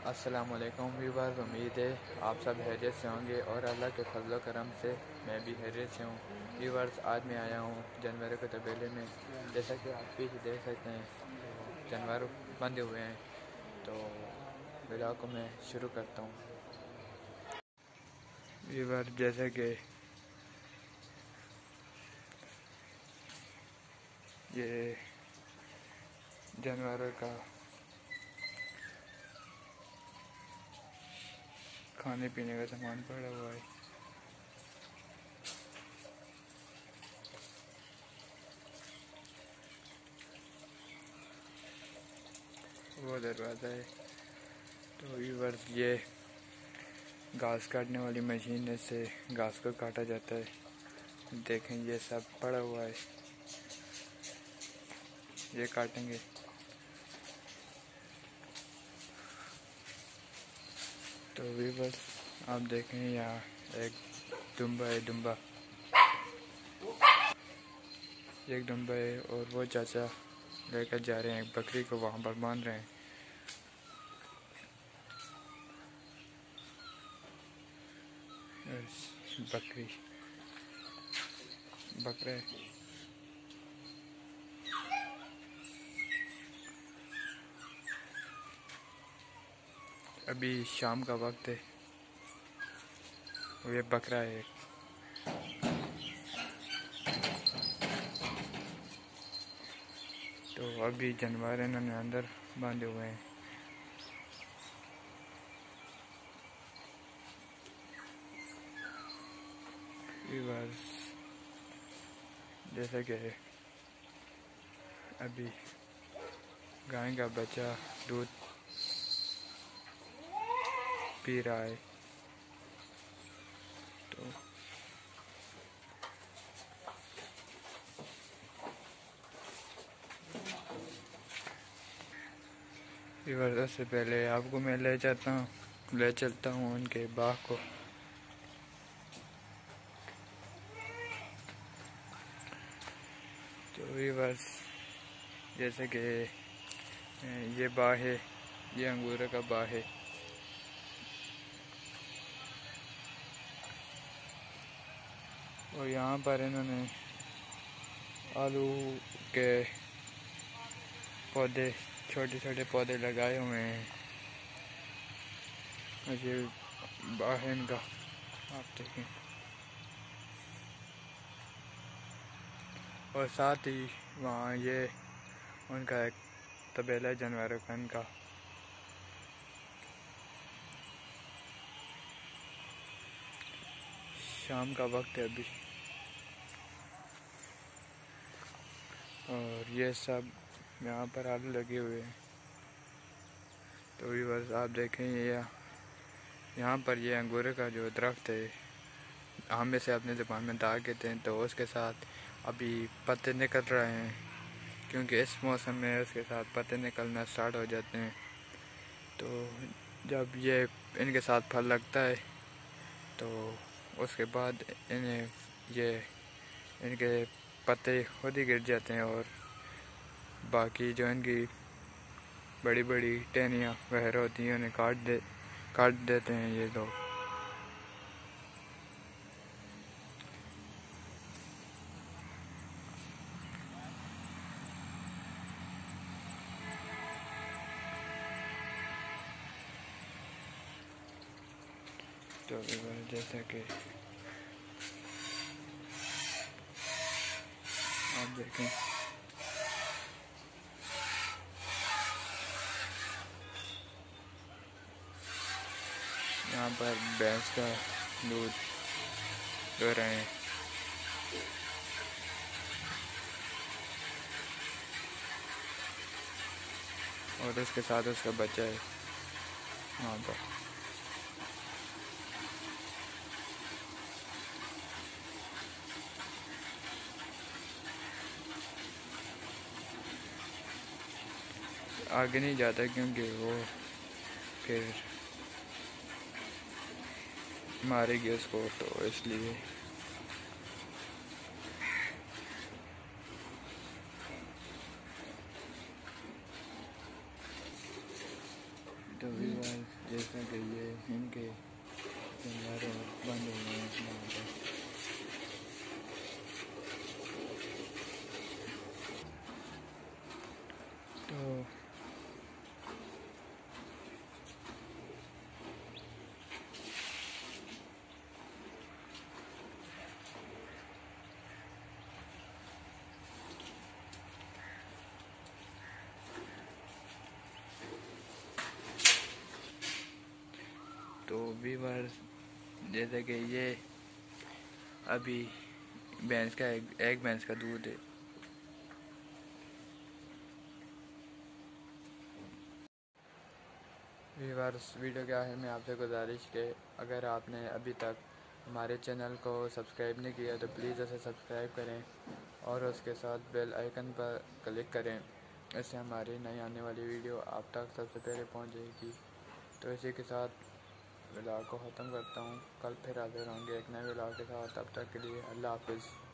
अस्सलाम वालेकुम व्यूअर्स, उम्मीद है आप सब हैरियत से होंगे और अल्लाह के फजल करम से मैं भी हैरियत से हूँ। व्यूअर्स, आज मैं आया हूँ जानवरों के तबेले में। जैसा कि आप पीछे देख सकते हैं तो जानवर बंधे हुए हैं। तो वीडियो को मैं शुरू करता हूँ। व्यूअर्स, जैसा कि ये जानवरों का खाने पीने का सामान पड़ा हुआ है। वो दरवाज़ा है। तो व्यूअर्स, ये घास काटने वाली मशीन से घास को काटा जाता है। देखें, ये सब पड़ा हुआ है, ये काटेंगे। तो व्यूअर्स, आप देखें यहाँ एक दुम्बा है, एक दुम्बा है और वो चाचा लेकर जा रहे हैं, एक बकरी को वहाँ पर बांध रहे हैं। बकरा है। अभी शाम का वक्त है। ये बकरा है। तो अभी जानवर इन्होंने अंदर बांधे हुए हैं। बस जैसा कि अभी गाय का बच्चा दूध पी रहा है। तो से पहले आपको मैं ले चलता हूँ उनके बाग को। तो बस जैसे कि ये बाग है, ये अंगूर का बाग है। और यहाँ पर इन्होंने आलू के पौधे, छोटे छोटे पौधे लगाए हुए हैं। ये बाग है इनका, आप देखें। और साथ ही वहाँ ये उनका एक तबेला जानवरों का इनका। शाम का वक्त है अभी और ये सब यहाँ पर आलू लगे हुए हैं। तो भी बस आप देखें, ये यहाँ पर ये अंगूर का जो दरख्त है, हम इसे अपने ज़बान में दाग कहते हैं। तो उसके साथ अभी पत्ते निकल रहे हैं, क्योंकि इस मौसम में उसके साथ पत्ते निकलना स्टार्ट हो जाते हैं। तो जब ये इनके साथ फल लगता है तो उसके बाद इनके पत्ते खुद ही गिर जाते हैं और बाकी जो इनकी बड़ी बड़ी टहनियाँ वगैरह होती हैं उन्हें काट देते हैं ये लोग। तो जैसा कि आप देखें, यहाँ पर भैंस का दूध दे रहे हैं। और उसके साथ उसका बच्चा है वहाँ पर। आगे नहीं जाता क्योंकि वो फिर मारेगी उसको, तो इसलिए। तो जैसा कि ये इनके जानवर बंद हो गए हैं यहाँ पर। तो व्यूअर्स, जैसे कि ये अभी भैंस का एक भैंस का दूध है। व्यूअर्स, वीडियो क्या है, मैं आपसे गुजारिश के अगर आपने अभी तक हमारे चैनल को सब्सक्राइब नहीं किया तो प्लीज़ उसे सब्सक्राइब करें और उसके साथ बेल आइकन पर क्लिक करें। इससे हमारी नई आने वाली वीडियो आप तक सबसे पहले पहुंच जाएगी। तो इसी के साथ व्लॉग को ख़त्म करता हूँ। कल फिर हाजिर होंगे एक नए व्लॉग के साथ। तब तक के लिए अल्लाह हाफ़िज़।